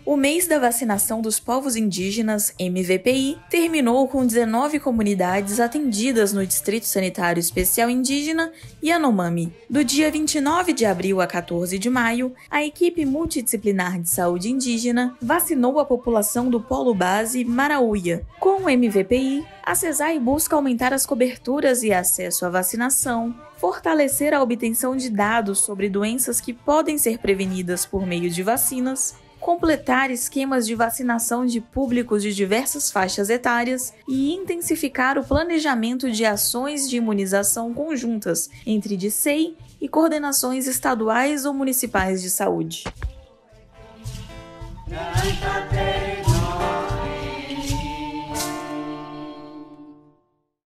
O mês da vacinação dos povos indígenas, MVPI, terminou com 19 comunidades atendidas no Distrito Sanitário Especial Indígena Yanomami. Do dia 29 de abril a 14 de maio, a equipe multidisciplinar de saúde indígena vacinou a população do Polo Base Marauia. Com o MVPI, a CESAI busca aumentar as coberturas e acesso à vacinação, fortalecer a obtenção de dados sobre doenças que podem ser prevenidas por meio de vacinas, completar esquemas de vacinação de públicos de diversas faixas etárias e intensificar o planejamento de ações de imunização conjuntas entre DICEI e coordenações estaduais ou municipais de saúde.